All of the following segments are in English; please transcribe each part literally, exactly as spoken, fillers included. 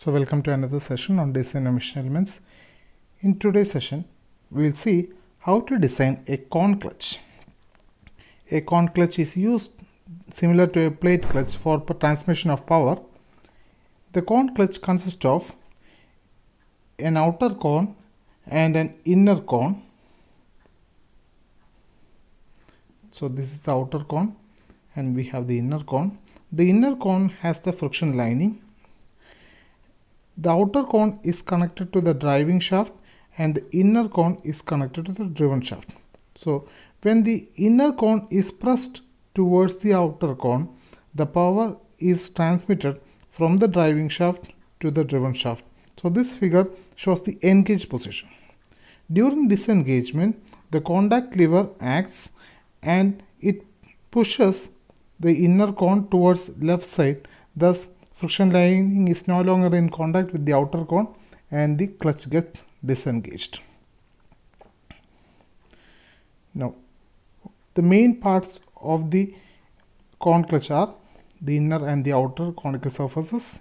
So welcome to another session on design of machine elements. In today's session, we will see how to design a cone clutch. A cone clutch is used similar to a plate clutch for transmission of power. The cone clutch consists of an outer cone and an inner cone. So this is the outer cone and we have the inner cone. The inner cone has the friction lining. The outer cone is connected to the driving shaft and the inner cone is connected to the driven shaft. So when the inner cone is pressed towards the outer cone, the power is transmitted from the driving shaft to the driven shaft. So this figure shows the engaged position. During disengagement, the contact lever acts and it pushes the inner cone towards left side. Thus friction lining is no longer in contact with the outer cone and the clutch gets disengaged. Now, the main parts of the cone clutch are the inner and the outer conical surfaces,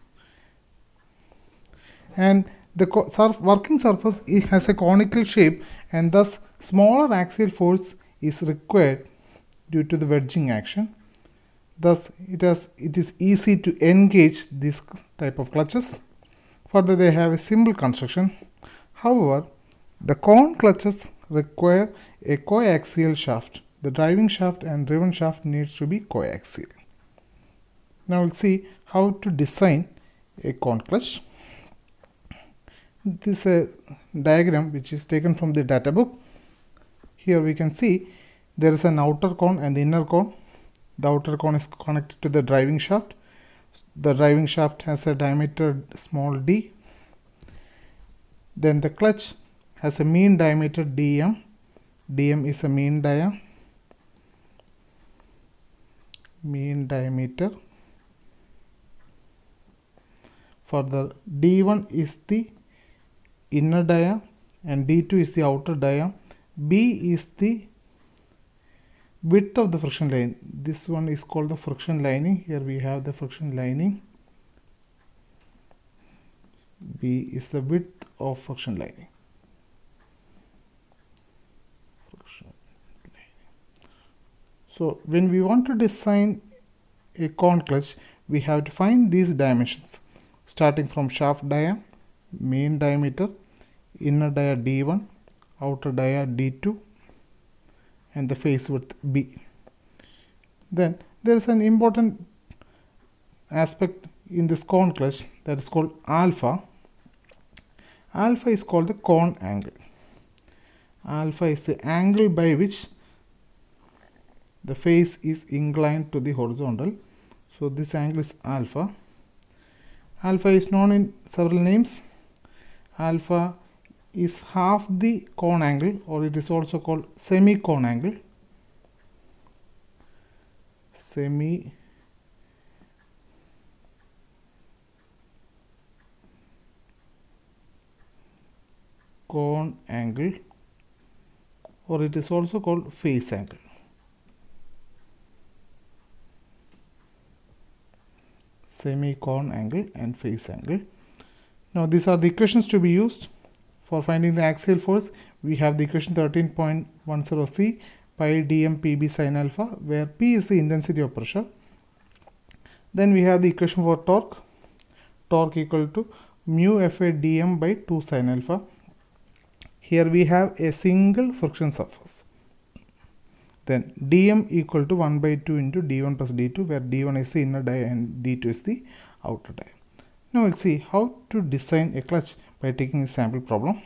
and the surf working surface it has a conical shape and thus smaller axial force is required due to the wedging action. Thus, it, has, it is easy to engage this type of clutches. Further, they have a simple construction. However, the cone clutches require a coaxial shaft. The driving shaft and driven shaft needs to be coaxial. Now, we'll see how to design a cone clutch. This is a diagram which is taken from the data book. Here we can see there is an outer cone and the inner cone. The outer cone is connected to the driving shaft. The driving shaft has a diameter small d. Then the clutch has a mean diameter dm. Dm is a mean dia. Mean diameter. Further, d one is the inner dia and d two is the outer dia. B is the width of the friction line. This one is called the friction lining. Here we have the friction lining. B is the width of friction lining. Friction lining. So when we want to design a cone clutch, we have to find these dimensions starting from shaft dia, main diameter, inner dia d one, outer dia d two, and the face width B. Then there is an important aspect in this cone clutch that is called alpha. Alpha is called the cone angle. Alpha is the angle by which the face is inclined to the horizontal. So this angle is alpha. Alpha is known in several names. Alpha is half the cone angle, or it is also called semi-cone angle. Semi cone angle, or it is also called face angle. Semi-cone angle and face angle. Now these are the equations to be used. For finding the axial force, we have the equation thirteen point one zero c pi dm pb sin alpha, where p is the intensity of pressure. Then we have the equation for torque. Torque equal to mu fa dm by two sin alpha. Here we have a single friction surface. Then dm equal to one by two into d one plus d two, where d one is the inner dia and d two is the outer dia. Now we'll see how to design a clutch by taking a sample problem.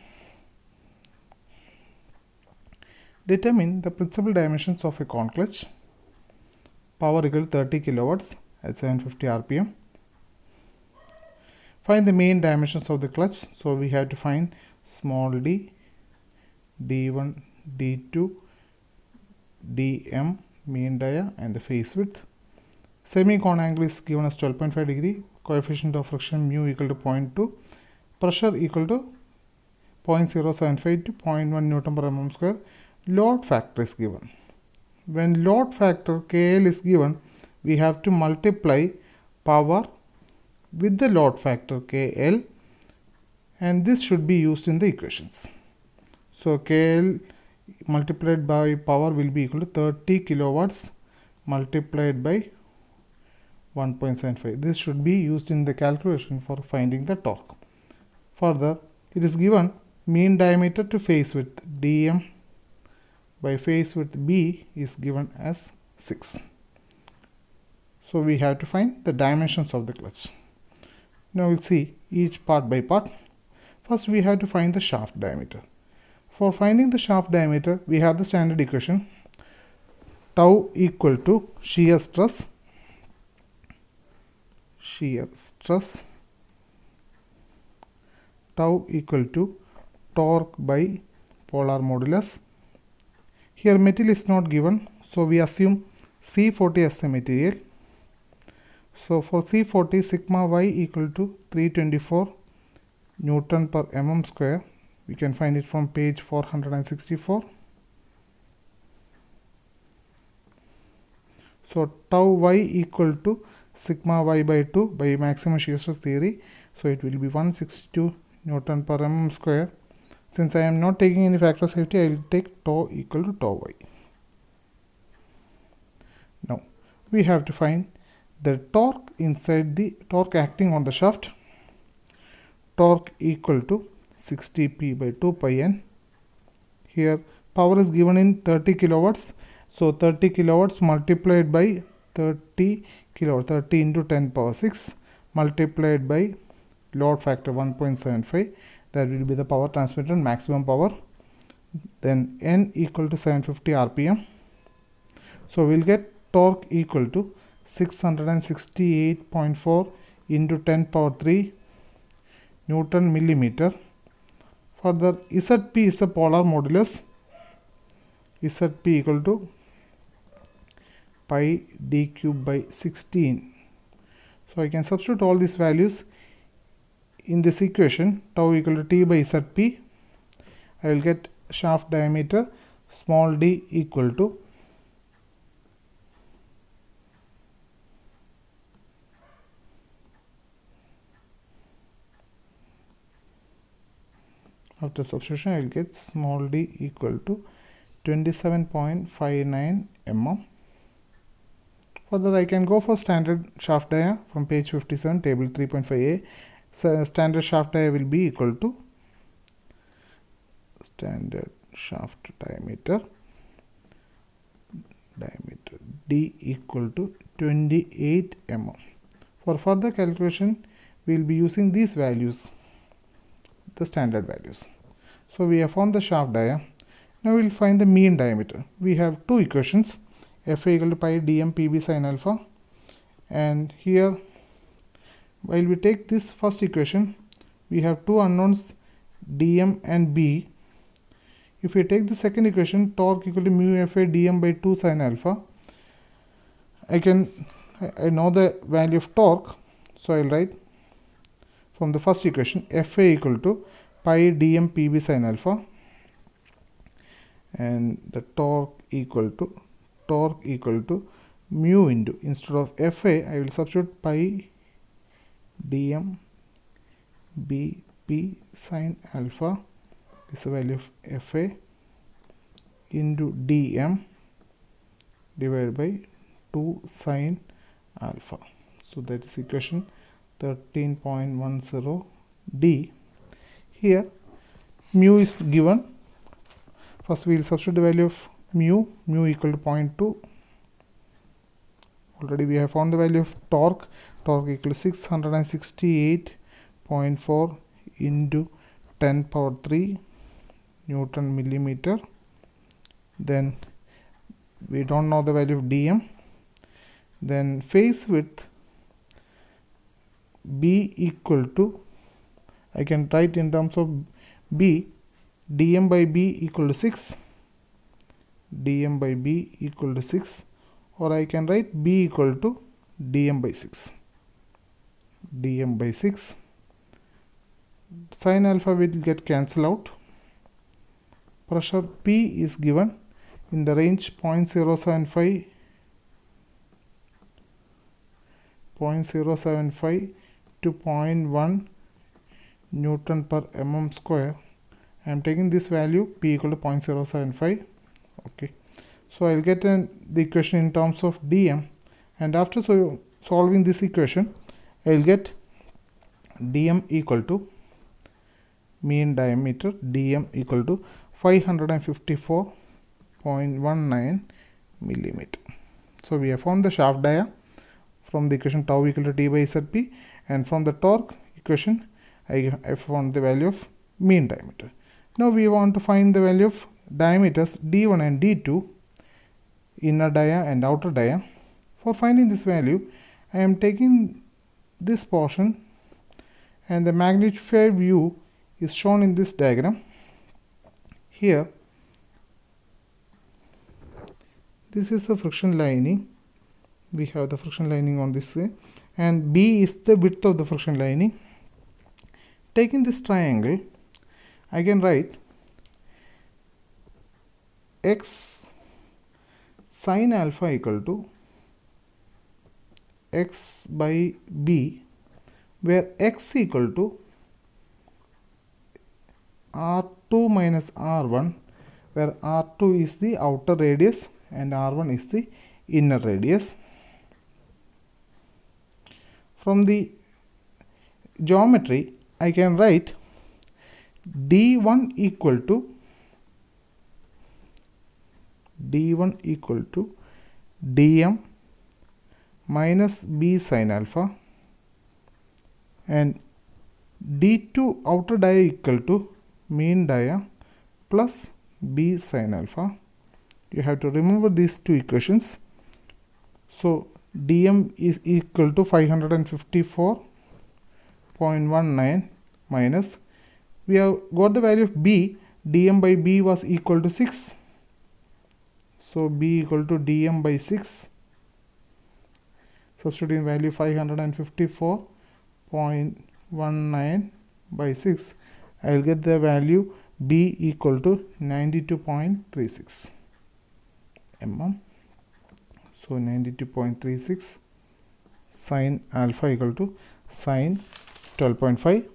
Determine the principal dimensions of a cone clutch. Power equal to thirty kilowatts at seven hundred fifty R P M. Find the main dimensions of the clutch. So we have to find small d, d one, d two, dm, mean dia, and the face width. Semi-cone angle is given as twelve point five degree. Coefficient of friction mu equal to zero point two. Pressure equal to zero point zero seven five to zero point one Newton per mm square. Load factor is given. When load factor K L is given, we have to multiply power with the load factor K L, and this should be used in the equations. So K L multiplied by power will be equal to thirty kilowatts multiplied by one point seven five. This should be used in the calculation for finding the torque. Further, it is given mean diameter to phase width dm by phase width B is given as six. So we have to find the dimensions of the clutch. Now we'll see each part by part. First we have to find the shaft diameter. For finding the shaft diameter, we have the standard equation tau equal to shear stress shear stress tau equal to torque by polar modulus. Here material is not given, so we assume C forty as the material. So for C forty, sigma y equal to three hundred twenty-four Newton per mm square. We can find it from page four hundred sixty-four. So tau y equal to sigma y by two by maximum shear stress theory. So it will be one hundred sixty-two Newton per mm square. Since I am not taking any factor of safety, I will take tau equal to tau y. Now we have to find the torque inside the torque acting on the shaft. Torque equal to sixty P by two pi n. Here power is given in thirty kilowatts. So thirty kilowatts multiplied by thirty kilowatts, thirty into ten power six multiplied by load factor one point seven five. That will be the power transmitted, maximum power. Then N equal to seven hundred fifty R P M. So we'll get torque equal to six hundred sixty-eight point four into ten power three Newton millimeter. Further, Z P is the polar modulus. Z P equal to pi d cube by sixteen. So I can substitute all these values in this equation. Tau equal to T by Z P. I will get shaft diameter small d equal to after substitution I will get small d equal to twenty-seven point five nine millimeters. Further, I can go for standard shaft dia from page fifty-seven, table three point five A. So standard shaft dia will be equal to standard shaft diameter diameter d equal to twenty-eight millimeters. For further calculation, we will be using these values, the standard values. So we have found the shaft dia. Now we will find the mean diameter. We have two equations, Fa equal to pi dm Pb sin alpha, and here while we take this first equation, we have two unknowns dm and b. If we take the second equation, torque equal to mu Fa dm by two sin alpha, I can I know the value of torque, so I will write from the first equation Fa equal to pi dm Pb sin alpha, and the torque equal to torque equal to mu into, instead of Fa I will substitute pi dm Bp sin alpha, this is the value of Fa, into dm divided by two sin alpha. So that is equation thirteen point one zero d. Here mu is given. First we will substitute the value of mu, mu equal to zero point two. Already we have found the value of torque, torque equal to six hundred sixty-eight point four into ten power three Newton millimeter. Then we don't know the value of dm. Then phase width B equal to, I can write in terms of B, dm by B equal to six, dm by B equal to six, or I can write B equal to dm by six, dm by six. Sin alpha will get cancelled out. Pressure P is given in the range zero point zero seven five, zero point zero seven five to zero point one Newton per mm square. I am taking this value P equal to zero point zero seven five. Okay, so I'll get an, the equation in terms of dm, and after so solving this equation I'll get dm equal to mean diameter dm equal to five hundred fifty-four point one nine millimeter. So we have found the shaft dia from the equation tau equal to T by Zp, and from the torque equation I, I found the value of mean diameter. Now we want to find the value of diameters d one and d two, inner dia and outer dia. For finding this value, I am taking this portion, and the magnified view is shown in this diagram. Here, this is the friction lining. We have the friction lining on this way, and B is the width of the friction lining. Taking this triangle, I can write x sine alpha equal to x by b, where x equal to r two minus r one, where r two is the outer radius and r one is the inner radius. From the geometry, I can write d one equal to d one equal to dm minus b sine alpha, and d two outer dia equal to mean dia plus b sine alpha. You have to remember these two equations. So dm is equal to five hundred fifty-four point one nine minus, we have got the value of b, dm by b was equal to six. So b equal to dm by six. Substituting value five hundred fifty-four point one nine by six, I will get the value b equal to ninety-two point three six mm. So ninety-two point three six sine alpha equal to sine twelve point five,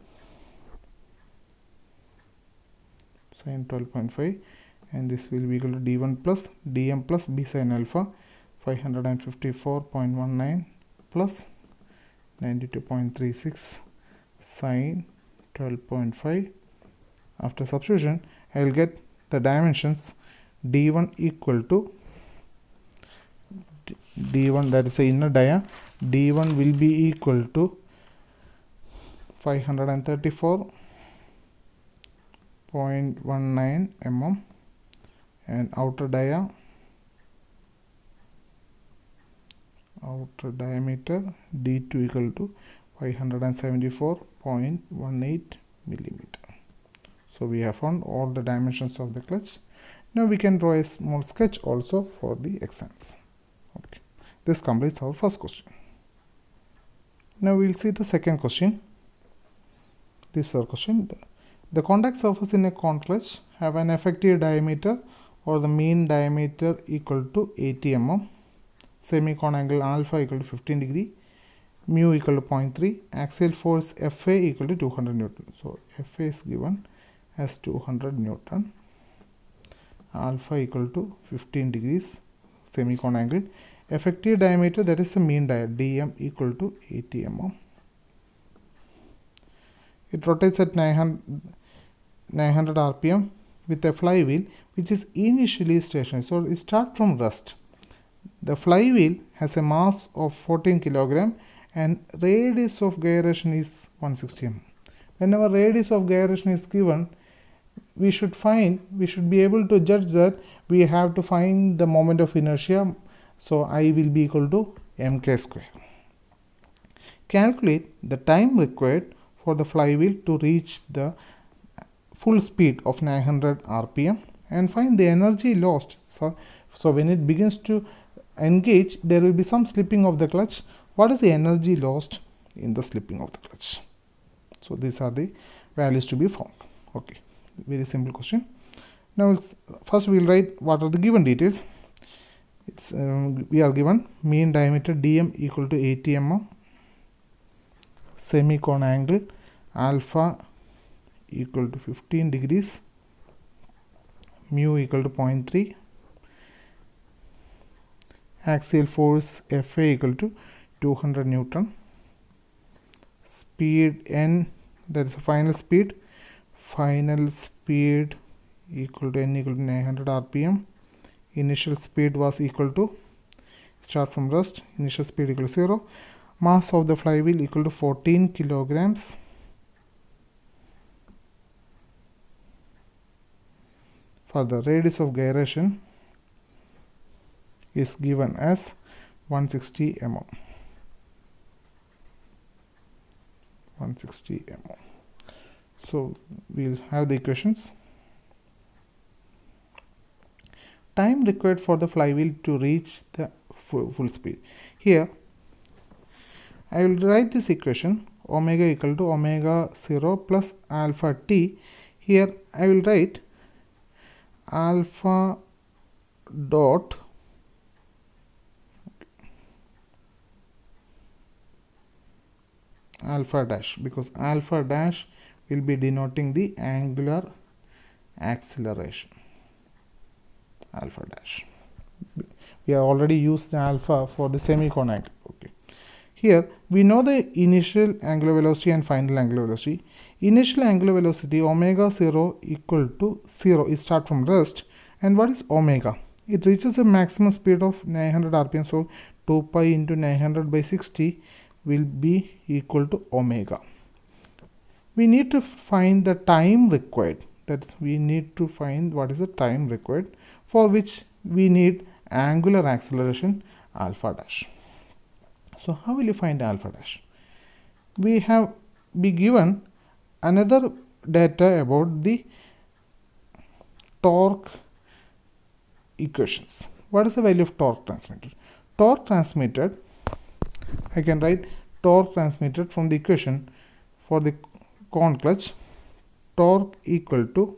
sine twelve point five, and this will be equal to d one plus dm plus b sine alpha, five hundred fifty-four point one nine plus ninety-two point three six sine twelve point five. After substitution, I will get the dimensions d one equal to d one, that is the inner dia, d one will be equal to five hundred thirty-four point one nine mm, and outer dia, outer diameter d two equal to five hundred seventy-four point one eight millimeter. So we have found all the dimensions of the clutch. Now we can draw a small sketch also for the exams. Okay, this completes our first question. Now we will see the second question. This is our question. The, the contact surface in a cone clutch have an effective diameter or the mean diameter equal to eighty millimeters. Semicone angle alpha equal to fifteen degree, mu equal to zero point three, axial force F A equal to two hundred Newton. So F A is given as two hundred Newton, alpha equal to fifteen degrees, semicone angle, effective diameter, that is the mean dia, dm equal to eighty millimeters. It rotates at nine hundred R P M with a flywheel which is initially stationary. So it starts from rest. The flywheel has a mass of fourteen kilograms and radius of gyration is one hundred sixty millimeters. Whenever radius of gyration is given, we should find, we should be able to judge that we have to find the moment of inertia. So I will be equal to mk square. Calculate the time required for the flywheel to reach the full speed of nine hundred R P M and find the energy lost. So, so when it begins to engage, there will be some slipping of the clutch. What is the energy lost in the slipping of the clutch? So these are the values to be found. Okay, very simple question. Now first we will write what are the given details. It's um, we are given mean diameter dm equal to eighty millimeters, semicone angle alpha equal to fifteen degrees, mu equal to zero point three, axial force Fa equal to two hundred Newton, speed n, that is the final speed, final speed equal to n equal to nine hundred R P M, initial speed was equal to, start from rest, initial speed equal to zero, mass of the flywheel equal to fourteen kilograms, for the radius of gyration is given as one hundred sixty millimeters. one hundred sixty millimeters. So we'll have the equations. Time required for the flywheel to reach the full, full speed. Here I will write this equation, omega equal to omega zero plus alpha t. Here I will write alpha dot alpha dash, because alpha dash will be denoting the angular acceleration. Alpha dash. We have already used the alpha for the semicone angle. Okay. Here we know the initial angular velocity and final angular velocity. Initial angular velocity omega zero equal to zero. It starts from rest. And what is omega? It reaches a maximum speed of nine hundred R P M. So two pi into nine hundred by sixty will be equal to omega. We need to find the time required. That we need to find what is the time required, for which we need angular acceleration alpha dash. So how will you find alpha dash? We have be given another data about the torque equations. What is the value of torque transmitted? Torque transmitted, I can write torque transmitted from the equation for the cone clutch, torque equal to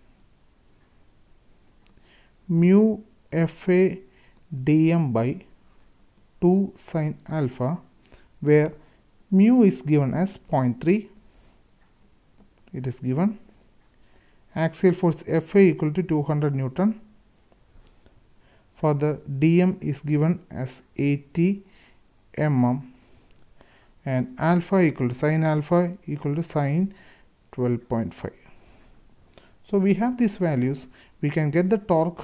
mu Fa dm by two sine alpha, where mu is given as zero point three. It is given. Axial force Fa equal to two hundred Newton. For the dm is given as eighty millimeters, and alpha equal to sine alpha equal to sine twelve point five. So we have these values. We can get the torque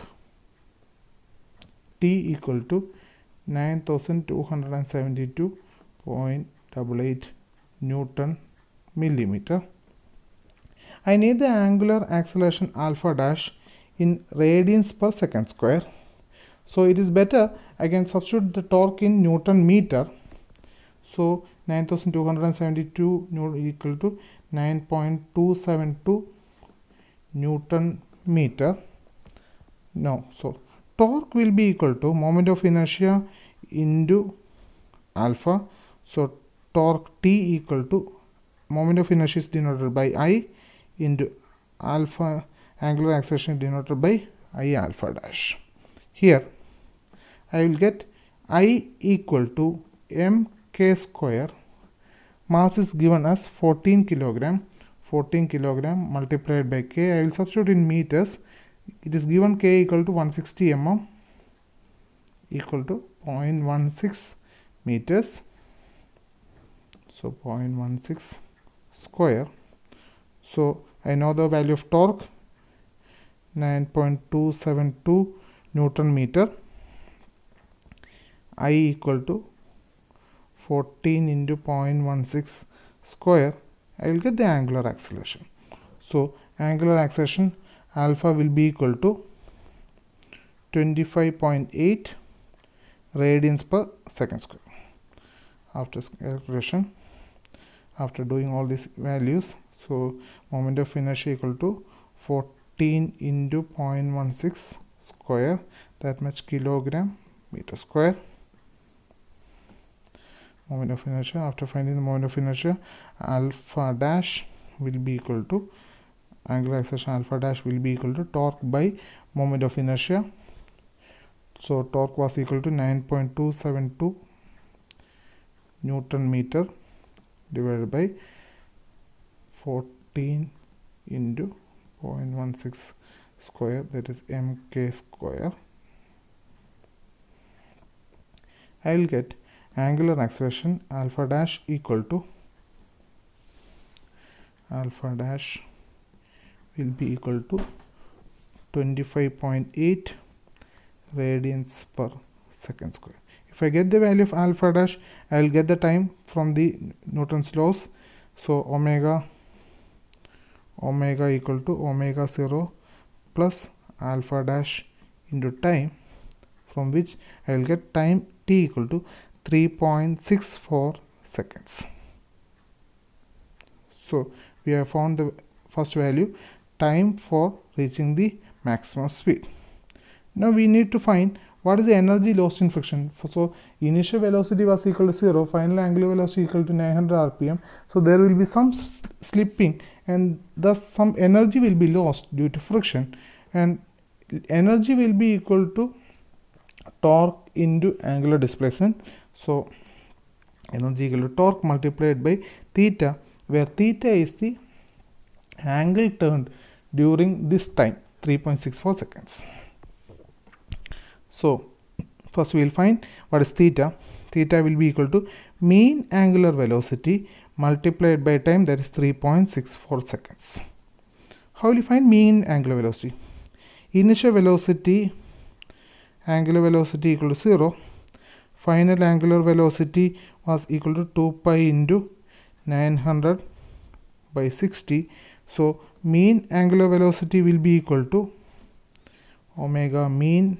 T equal to nine thousand two hundred seventy-two point eight eight Newton millimeter. I need the angular acceleration alpha dash in radians per second square. So it is better I can substitute the torque in Newton meter. So nine thousand two hundred seventy-two equal to nine point two seven two Newton meter. Now, so torque will be equal to moment of inertia into alpha. So torque T equal to moment of inertia is denoted by I into alpha angular acceleration denoted by I alpha dash. Here I will get I equal to mk square. Mass is given as fourteen kilogram. fourteen kilogram multiplied by k. I will substitute in meters. It is given k equal to one hundred sixty millimeters equal to zero point one six meters. So zero point one six square. So I know the value of torque, nine point two seven two Newton meter. I equal to fourteen into zero point one six square. I will get the angular acceleration. So angular acceleration alpha will be equal to twenty-five point eight radians per second square. After calculation, after doing all these values, so moment of inertia equal to fourteen into zero point one six square, that much kilogram meter square. Moment of inertia, after finding the moment of inertia, alpha dash will be equal to angular acceleration alpha dash will be equal to torque by moment of inertia. So torque was equal to nine point two seven two Newton meter, divided by fourteen into zero point one six square, that is mk square. I will get angular acceleration alpha dash equal to alpha dash will be equal to twenty-five point eight radians per second square. If I get the value of alpha dash, I will get the time from the Newton's laws. So omega omega equal to omega zero plus alpha dash into time, from which I will get time t equal to three point six four seconds. So we have found the first value, time for reaching the maximum speed. Now we need to find what is the energy lost in friction. So initial velocity was equal to zero, final angular velocity equal to nine hundred R P M. So there will be some slipping and thus some energy will be lost due to friction, and energy will be equal to torque into angular displacement. So energy equal to torque multiplied by theta, where theta is the angle turned during this time, three point six four seconds. So first we will find what is theta. Theta will be equal to mean angular velocity multiplied by time, that is three point six four seconds. How will you find mean angular velocity? Initial velocity, angular velocity equal to zero, final angular velocity was equal to two pi into nine hundred by sixty. So mean angular velocity will be equal to omega mean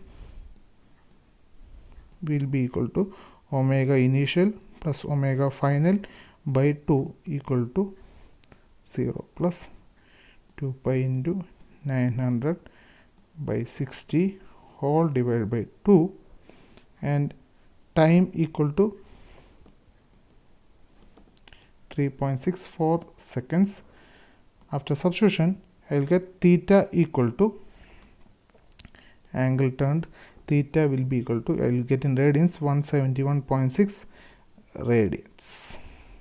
will be equal to omega initial plus omega final by two equal to zero plus two pi into nine hundred by sixty whole divided by two, and time equal to three point six four seconds. After substitution, I will get theta equal to angle turned. Theta will be equal to, I will get in radians, one hundred seventy-one point six radians.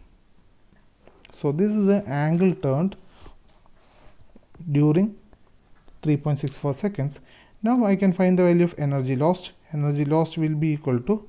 So this is the angle turned during three point six four seconds. Now I can find the value of energy lost. Energy lost will be equal to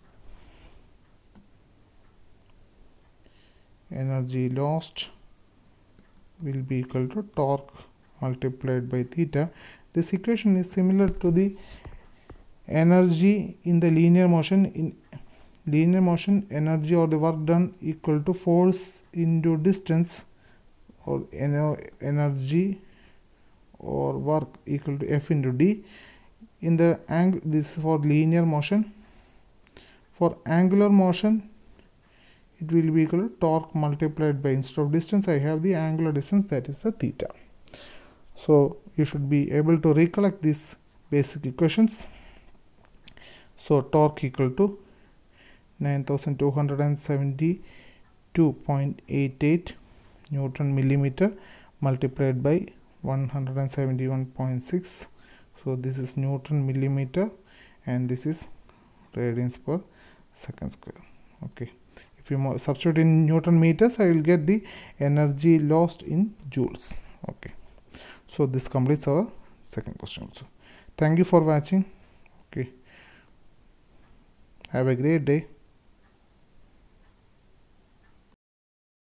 energy lost will be equal to torque multiplied by theta. This equation is similar to the energy in the linear motion. In linear motion, energy or the work done equal to force into distance, or energy or work equal to F into D. In the angle, this is for linear motion. For angular motion, it will be equal to torque multiplied by, instead of distance, I have the angular distance, that is the theta. So you should be able to recollect these basic equations. So torque equal to nine thousand two hundred seventy-two point eight eight Newton millimeter multiplied by one hundred seventy-one point six. So this is Newton millimeter and this is radians per second square. Okay. If you substitute in Newton meters, I will get the energy lost in joules. Okay. So this completes our second question also. Thank you for watching. Okay. Have a great day.